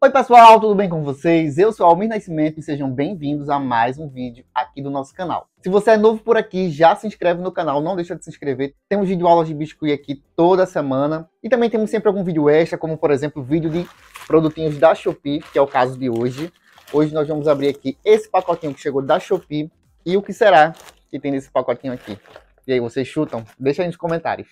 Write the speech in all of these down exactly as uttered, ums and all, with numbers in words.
Oi pessoal, tudo bem com vocês? Eu sou Almir Nascimento e sejam bem-vindos a mais um vídeo aqui do nosso canal. Se você é novo por aqui, já se inscreve no canal, não deixa de se inscrever. Temos vídeo aulas de biscuit aqui toda semana. E também temos sempre algum vídeo extra, como por exemplo, vídeo de produtinhos da Shopee, que é o caso de hoje. Hoje nós vamos abrir aqui esse pacotinho que chegou da Shopee. E o que será que tem nesse pacotinho aqui? E aí, vocês chutam? Deixa aí nos comentários.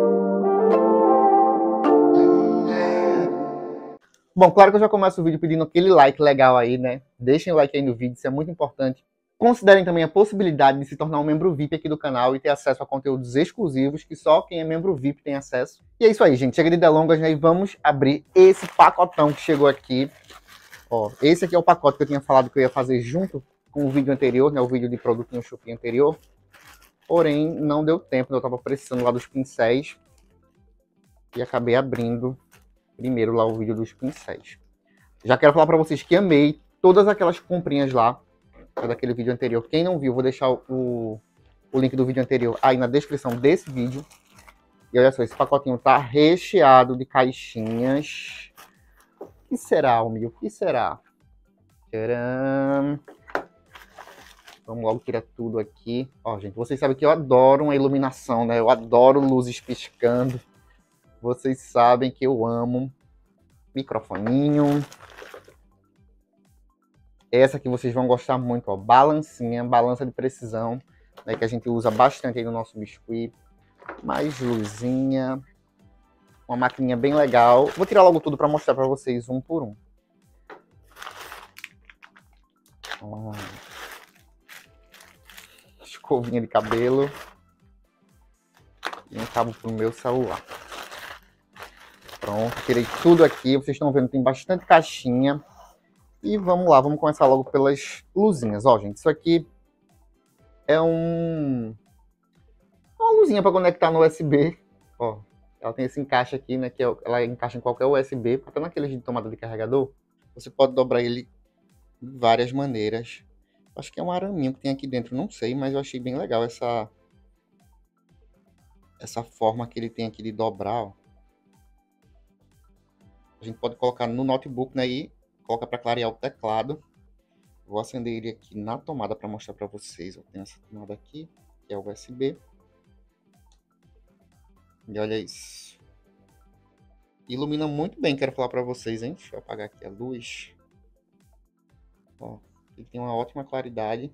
Bom, claro que eu já começo o vídeo pedindo aquele like legal aí, né? Deixem o like aí no vídeo, isso é muito importante. Considerem também a possibilidade de se tornar um membro V I P aqui do canal e ter acesso a conteúdos exclusivos que só quem é membro V I P tem acesso. E é isso aí, gente. Chega de delongas, né? E vamos abrir esse pacotão que chegou aqui. Ó, esse aqui é o pacote que eu tinha falado que eu ia fazer junto com o vídeo anterior, né? O vídeo de produtinho Shopee anterior. Porém, não deu tempo, eu tava precisando lá dos pincéis. E acabei abrindo primeiro lá o vídeo dos pincéis. Já quero falar para vocês que amei todas aquelas comprinhas lá daquele vídeo anterior. Quem não viu, vou deixar o, o link do vídeo anterior aí na descrição desse vídeo. E olha só, esse pacotinho tá recheado de caixinhas. O que será, Almir? O que será? Tcharam! Vamos logo tirar tudo aqui. Ó, gente, vocês sabem que eu adoro uma iluminação, né? Eu adoro luzes piscando. Vocês sabem que eu amo microfoninho. Essa aqui vocês vão gostar muito, ó. Balancinha, balança de precisão, né, que a gente usa bastante aí no nosso biscuit. Mais luzinha. Uma maquininha bem legal. Vou tirar logo tudo para mostrar para vocês um por um. Ó. Escovinha de cabelo. E um cabo pro meu celular. Pronto, tirei tudo aqui. Vocês estão vendo, tem bastante caixinha. E vamos lá, vamos começar logo pelas luzinhas. Ó, gente, isso aqui é um... uma luzinha para conectar no U S B. Ó, ela tem esse encaixe aqui, né? Que ela encaixa em qualquer U S B. Até naquele de tomada de carregador. Você pode dobrar ele de várias maneiras. Acho que é um araminho que tem aqui dentro, não sei. Mas eu achei bem legal essa... essa forma que ele tem aqui de dobrar, ó. A gente pode colocar no notebook, né, e coloca para clarear o teclado. Vou acender ele aqui na tomada para mostrar para vocês. Eu tenho essa tomada aqui, que é o U S B. E olha isso. Ilumina muito bem, quero falar para vocês, hein? Deixa eu apagar aqui a luz. Ó, ele tem uma ótima claridade.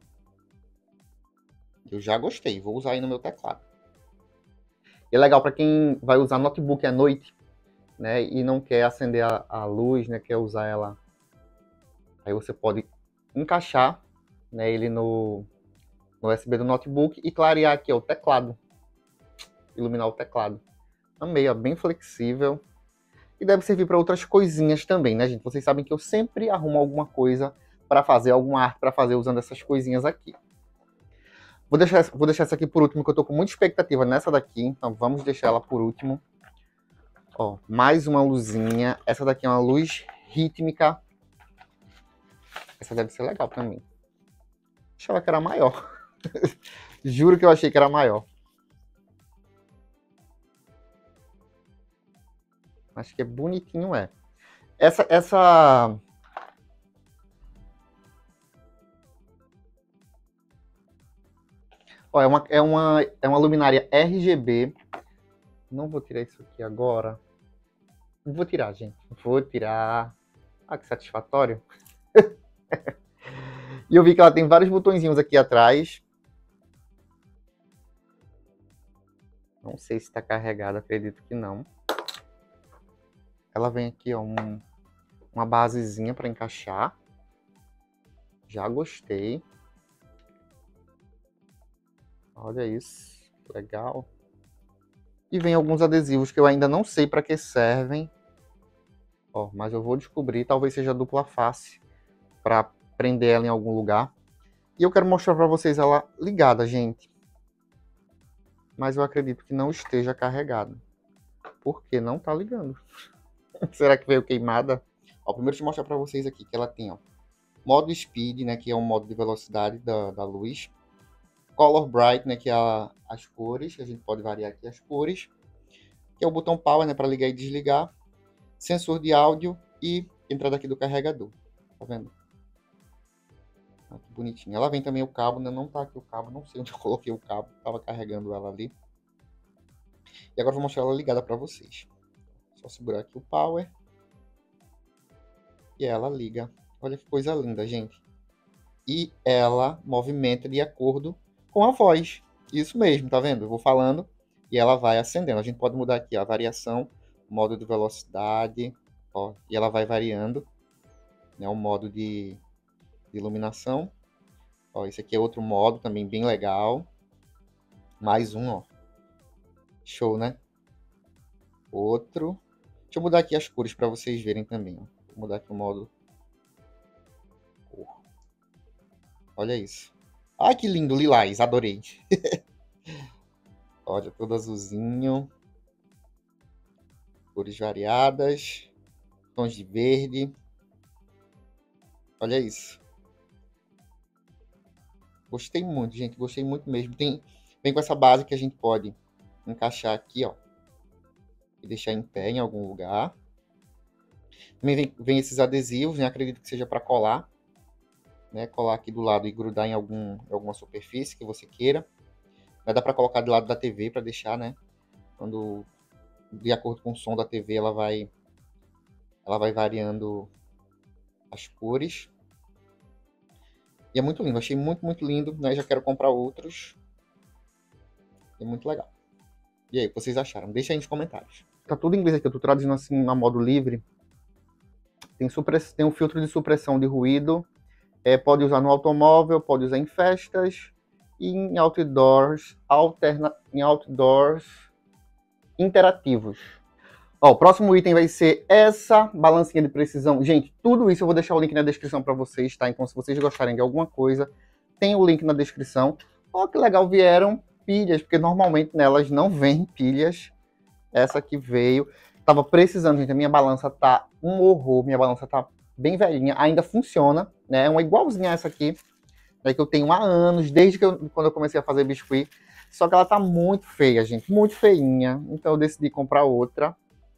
Eu já gostei, vou usar aí no meu teclado. E é legal para quem vai usar notebook à noite, né, e não quer acender a, a luz, né, quer usar ela, aí você pode encaixar, né, ele no, no U S B do notebook e clarear aqui, ó, o teclado, iluminar o teclado. Amei, ó, bem flexível e deve servir para outras coisinhas também, né, gente? Vocês sabem que eu sempre arrumo alguma coisa para fazer, alguma arte para fazer usando essas coisinhas aqui. Vou deixar, vou deixar essa aqui por último, que eu tô com muita expectativa nessa daqui, então vamos deixar ela por último. Ó, mais uma luzinha. Essa daqui é uma luz rítmica. Essa deve ser legal pra mim. Achava que era maior. Juro que eu achei que era maior. Acho que é bonitinho, é. Essa... essa... Ó, é uma, é uma, é uma luminária R G B. Não vou tirar isso aqui agora. Não vou tirar, gente. Vou tirar. Ah, que satisfatório. E eu vi que ela tem vários botõezinhos aqui atrás. Não sei se está carregada, acredito que não. Ela vem aqui, ó, um, uma basezinha para encaixar. Já gostei. Olha isso. Legal. E vem alguns adesivos que eu ainda não sei para que servem. Ó, mas eu vou descobrir, talvez seja dupla face, para prender ela em algum lugar. E eu quero mostrar para vocês ela ligada, gente. Mas eu acredito que não esteja carregada. Porque não tá ligando. Será que veio queimada? Ó, primeiro deixa eu mostrar para vocês aqui que ela tem, ó, modo speed, né, que é um modo de velocidade da, da luz. Color Bright, né, que é a, as cores, a gente pode variar aqui as cores. Que é o botão Power, né, para ligar e desligar. Sensor de áudio e entrada aqui do carregador. Tá vendo? Ah, que bonitinho. Ela vem também o cabo, né? Não tá aqui o cabo, não sei onde eu coloquei o cabo. Tava carregando ela ali. E agora eu vou mostrar ela ligada pra vocês. Só segurar aqui o power. E ela liga. Olha que coisa linda, gente. E ela movimenta de acordo com a voz. Isso mesmo, tá vendo? Eu vou falando e ela vai acendendo. A gente pode mudar aqui ó, a variação, modo de velocidade, ó, e ela vai variando, né, o modo de, de iluminação. Ó, esse aqui é outro modo também bem legal. Mais um, ó. Show, né? Outro. Deixa eu mudar aqui as cores para vocês verem também. Ó. Vou mudar aqui o modo cor. Olha isso. Ai, que lindo, lilás. Adorei. Olha, todo azulzinho. Cores variadas. Tons de verde. Olha isso. Gostei muito, gente. Gostei muito mesmo. Tem, vem com essa base que a gente pode encaixar aqui, ó. E deixar em pé em algum lugar. Também vem, vem esses adesivos, né? Acredito que seja para colar. Né? Colar aqui do lado e grudar em algum, alguma superfície que você queira. Vai dar para colocar do lado da T V para deixar, né? Quando, de acordo com o som da T V, ela vai, ela vai variando as cores. E é muito lindo. Achei muito, muito lindo. Né? Já quero comprar outros. É muito legal. E aí, o que vocês acharam? Deixa aí nos comentários. Tá tudo em inglês aqui. Eu tô traduzindo assim na modo livre. Tem, supress... Tem um filtro de supressão de ruído. É, pode usar no automóvel, pode usar em festas e em outdoors, alterna... em outdoors interativos. Ó, o próximo item vai ser essa balancinha de precisão. Gente, tudo isso eu vou deixar o link na descrição para vocês, tá? Então, se vocês gostarem de alguma coisa, tem o link na descrição. Ó, que legal, vieram pilhas, porque normalmente nelas não vem pilhas. Essa aqui veio. Tava precisando, gente. A minha balança tá um horror. Minha balança tá bem velhinha. Ainda funciona, né? É uma igualzinha a essa aqui, né, que eu tenho há anos, desde que eu, quando eu comecei a fazer biscuit. Só que ela tá muito feia, gente. Muito feinha. Então eu decidi comprar outra.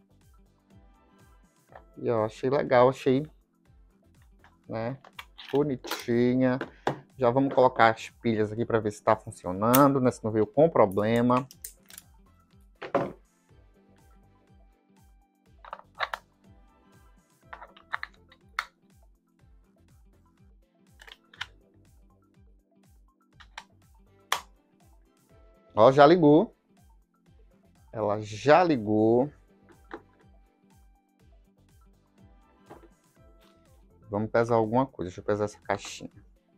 E ó, achei legal, achei, né, bonitinha. Já vamos colocar as pilhas aqui para ver se está funcionando, né, se não veio com problema. Ó, já ligou. Ela já ligou. Vamos pesar alguma coisa. Deixa eu pesar essa caixinha.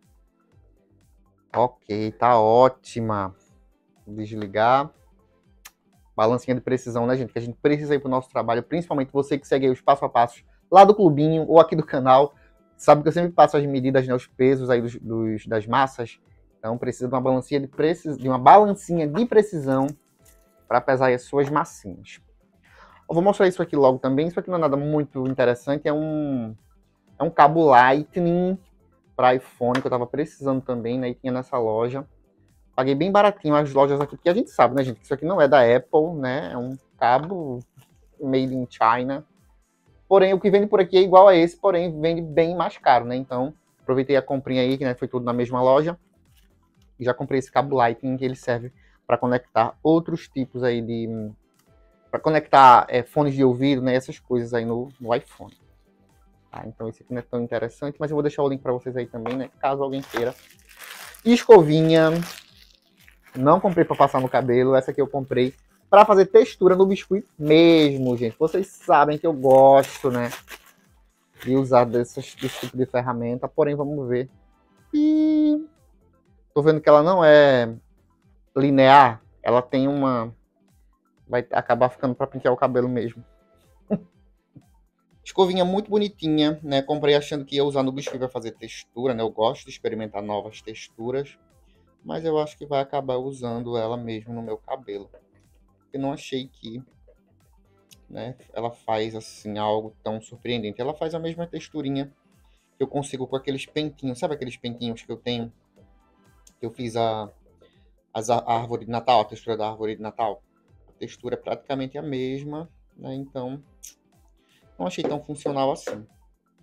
Ok, tá ótima. Vou desligar. Balancinha de precisão, né, gente? Que a gente precisa ir pro nosso trabalho. Principalmente você que segue aí os passo a passo lá do clubinho ou aqui do canal. Sabe que eu sempre passo as medidas, né, os pesos aí dos, dos, das massas. Então precisa de uma balancinha de, precis... de, uma balancinha de precisão para pesar as suas massinhas. Eu vou mostrar isso aqui logo também. Isso aqui não é nada muito interessante. É um... É um cabo Lightning para iPhone, que eu tava precisando também, né? E tinha nessa loja. Paguei bem baratinho as lojas aqui, porque a gente sabe, né, gente? Que isso aqui não é da Apple, né? É um cabo made in China. Porém, o que vende por aqui é igual a esse, porém vende bem mais caro, né? Então, aproveitei a comprinha aí, que né, foi tudo na mesma loja. E já comprei esse cabo Lightning, que ele serve para conectar outros tipos aí de... para conectar é, fones de ouvido, né? Essas coisas aí no, no iPhone. Tá, então esse aqui não é tão interessante, mas eu vou deixar o link para vocês aí também, né? Caso alguém queira. Escovinha. Não comprei para passar no cabelo. Essa aqui eu comprei para fazer textura no biscuit mesmo, gente. Vocês sabem que eu gosto, né? De usar desse, desse tipo de ferramenta. Porém, vamos ver. E... tô vendo que ela não é linear. Ela tem uma... vai acabar ficando para pentear o cabelo mesmo. Escovinha muito bonitinha, né? Comprei achando que ia usar no biscuit para fazer textura, né? Eu gosto de experimentar novas texturas, mas eu acho que vai acabar usando ela mesmo no meu cabelo. Eu não achei que, né, ela faz assim algo tão surpreendente. Ela faz a mesma texturinha que eu consigo com aqueles pentinhos, sabe aqueles pentinhos que eu tenho? Que eu fiz a, as, a árvore de Natal, a textura da árvore de Natal. A textura é praticamente a mesma, né? Então não achei tão funcional assim.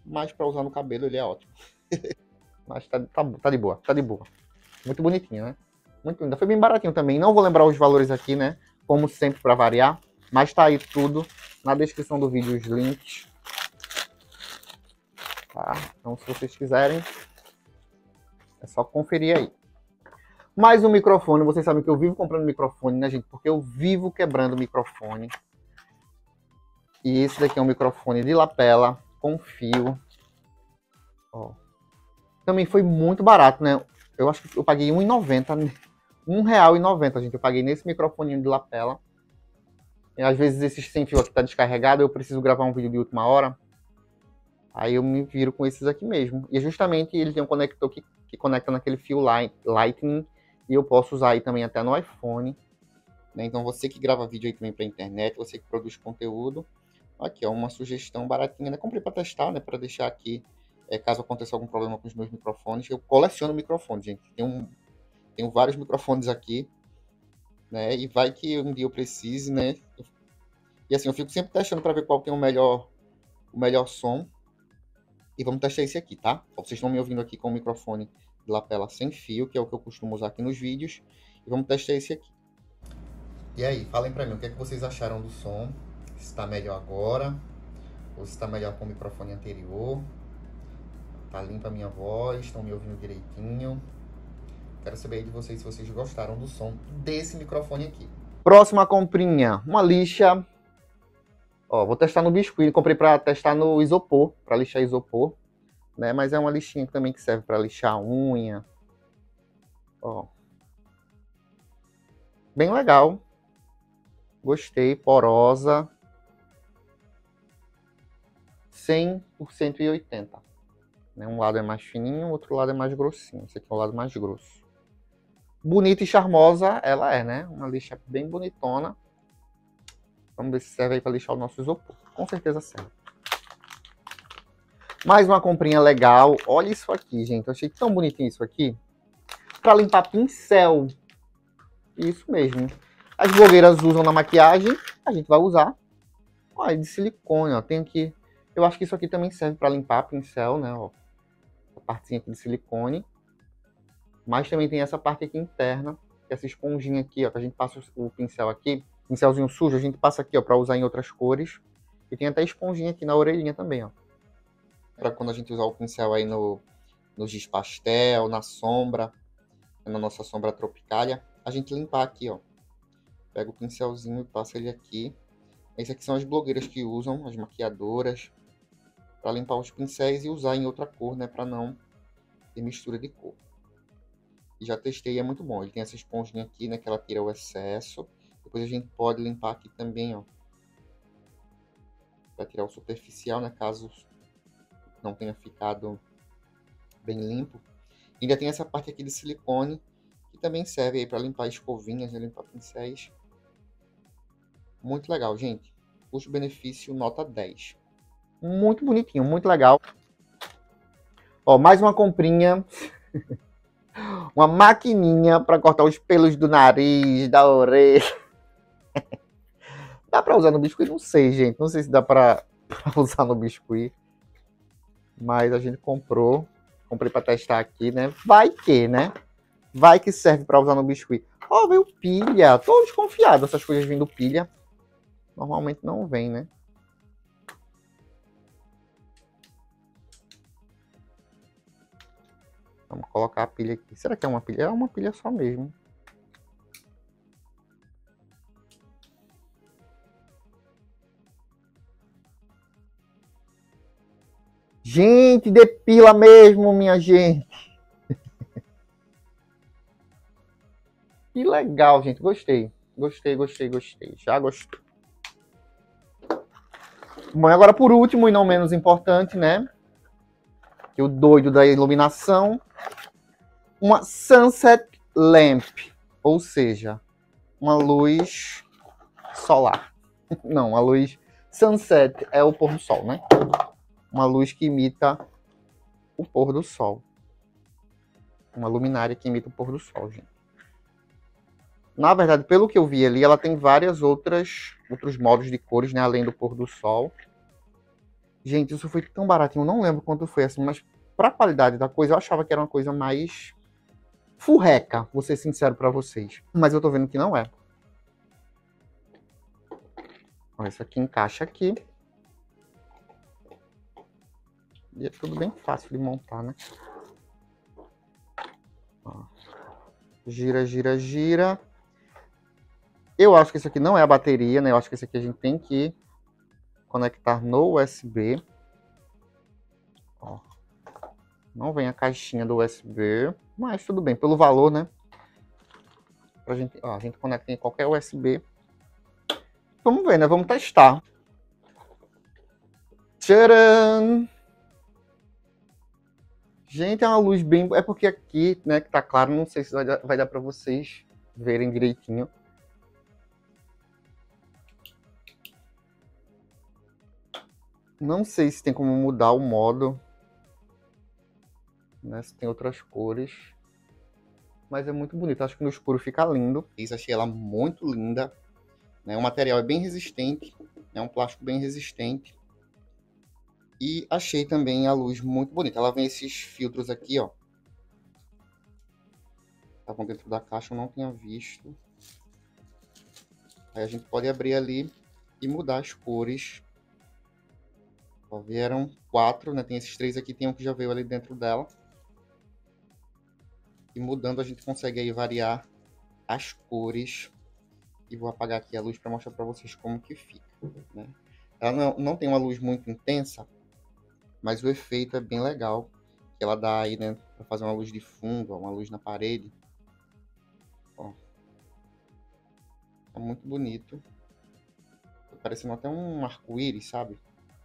mas para usar no cabelo ele é ótimo. Mas tá, tá, tá de boa, tá de boa. Muito bonitinho, né? Muito lindo. Foi bem baratinho também. Não vou lembrar os valores aqui, né? Como sempre, para variar. Mas tá aí tudo na descrição do vídeo, os links. Tá? Então, se vocês quiserem, é só conferir aí. Mais um microfone. Vocês sabem que eu vivo comprando microfone, né, gente? Porque eu vivo quebrando microfone. E esse daqui é um microfone de lapela, com fio. Ó. Também foi muito barato, né? Eu acho que eu paguei um real e noventa centavos. um real e noventa centavos, gente. Eu paguei nesse microfoninho de lapela. E às vezes esse sem fio aqui tá descarregado, eu preciso gravar um vídeo de última hora. Aí eu me viro com esses aqui mesmo. E justamente ele tem um conector que, que conecta naquele fio light, Lightning. E eu posso usar aí também até no iPhone. Né? Então você que grava vídeo aí também pra internet, você que produz conteúdo. Aqui, ó, uma sugestão baratinha, né? Comprei para testar, né? Para deixar aqui, é, caso aconteça algum problema com os meus microfones. Eu coleciono microfones, gente. Tenho, um, tenho vários microfones aqui, né? E vai que um dia eu precise, né? E assim, eu fico sempre testando para ver qual tem o melhor, o melhor som. E vamos testar esse aqui, tá? Vocês estão me ouvindo aqui com o microfone de lapela sem fio, que é o que eu costumo usar aqui nos vídeos. E vamos testar esse aqui. E aí, falem para mim, o que é que vocês acharam do som? Se está melhor agora, ou se está melhor com o microfone anterior. Tá limpa a minha voz, estão me ouvindo direitinho. Quero saber aí de vocês se vocês gostaram do som desse microfone aqui. Próxima comprinha, uma lixa. Ó, vou testar no biscuit, comprei para testar no isopor, para lixar isopor, né? Mas é uma lixinha também que serve para lixar a unha. Ó. Bem legal. Gostei, porosa. cem por cento e oitenta. Um lado é mais fininho, o outro lado é mais grossinho. Esse aqui é o lado mais grosso. Bonita e charmosa ela é, né? Uma lixa bem bonitona. Vamos ver se serve aí para lixar o nosso isopor. Com certeza serve. Mais uma comprinha legal. Olha isso aqui, gente. Eu achei tão bonitinho isso aqui. Para limpar pincel. Isso mesmo. As blogueiras usam na maquiagem. A gente vai usar. Olha, de silicone, ó. Tem aqui... Eu acho que isso aqui também serve para limpar pincel, né? Ó, a partezinha aqui de silicone. Mas também tem essa parte aqui interna, que é essa esponjinha aqui, ó, que a gente passa o pincel aqui, pincelzinho sujo, a gente passa aqui, ó, para usar em outras cores. E tem até esponjinha aqui na orelhinha também, ó. Para quando a gente usar o pincel aí no, no giz pastel, na sombra, na nossa sombra tropicália, a gente limpar aqui, ó. Pega o pincelzinho e passa ele aqui. Esses aqui são as blogueiras que usam, as maquiadoras, para limpar os pincéis e usar em outra cor, né, para não ter mistura de cor. E já testei, é muito bom. Ele tem essa esponjinha aqui, né, que ela tira o excesso. Depois a gente pode limpar aqui também, ó, para tirar o superficial, né, caso não tenha ficado bem limpo. E ainda tem essa parte aqui de silicone, que também serve aí para limpar escovinhas, né, limpar pincéis. Muito legal, gente. Custo-benefício nota dez. Muito bonitinho, muito legal. Ó, mais uma comprinha. Uma maquininha para cortar os pelos do nariz, da orelha. Dá para usar no biscuit? Não sei, gente. Não sei se dá para usar no biscuit. Mas a gente comprou. Comprei para testar aqui, né? Vai que, né? Vai que serve para usar no biscuit. Ó, veio pilha. Tô desconfiado dessas coisas vindo pilha. Normalmente não vem, né? Vamos colocar a pilha aqui. Será que é uma pilha? É uma pilha só mesmo. Gente, depila mesmo, minha gente. Que legal, gente. Gostei. Gostei, gostei, gostei. Já gostei. Bom, e agora por último e não menos importante, né? Que o doido da iluminação. Uma Sunset Lamp. Ou seja, uma luz solar. Não, uma luz... Sunset é o pôr do sol, né? Uma luz que imita o pôr do sol. Uma luminária que imita o pôr do sol, gente. Na verdade, pelo que eu vi ali, ela tem várias outras outros modos de cores, né, além do pôr do sol. Gente, isso foi tão baratinho, eu não lembro quanto foi assim, mas pra qualidade da coisa, eu achava que era uma coisa mais furreca, vou ser sincero pra vocês. Mas eu tô vendo que não é. Ó, isso aqui encaixa aqui. E é tudo bem fácil de montar, né? Ó. Gira, gira, gira. Eu acho que isso aqui não é a bateria, né? Eu acho que isso aqui a gente tem que conectar no U S B. Ó. Não vem a caixinha do U S B, mas tudo bem, pelo valor, né? Pra gente, ó, a gente conecta em qualquer U S B. Vamos ver, né? Vamos testar. Tcharam! Gente, é uma luz bem... É porque aqui, né, que tá claro, não sei se vai dar, vai dar pra vocês verem direitinho. Não sei se tem como mudar o modo, né, se tem outras cores. Mas é muito bonito, acho que no escuro fica lindo. Eu achei ela muito linda. Né? O material é bem resistente, é um plástico bem resistente. E achei também a luz muito bonita. Ela vem esses filtros aqui, ó. Estavam dentro da caixa, eu não tinha visto. Aí a gente pode abrir ali e mudar as cores. Ó, vieram quatro, né? Tem esses três aqui, tem um que já veio ali dentro dela. E mudando a gente consegue aí variar as cores. E vou apagar aqui a luz para mostrar para vocês como que fica, né? Ela não, não tem uma luz muito intensa, mas o efeito é bem legal. Que ela dá aí, né, para fazer uma luz de fundo, uma luz na parede. Ó. É muito bonito. Tá parecendo até um arco-íris, sabe?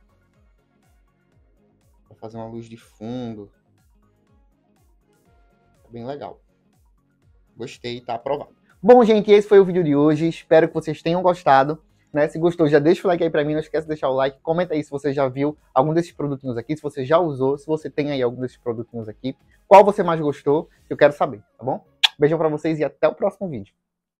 Para fazer uma luz de fundo. É bem legal. Gostei, tá aprovado. Bom, gente, esse foi o vídeo de hoje. Espero que vocês tenham gostado. Né? Se gostou, já deixa o like aí pra mim. Não esquece de deixar o like. Comenta aí se você já viu algum desses produtinhos aqui. Se você já usou. Se você tem aí algum desses produtinhos aqui. Qual você mais gostou? Eu quero saber, tá bom? Beijão pra vocês e até o próximo vídeo.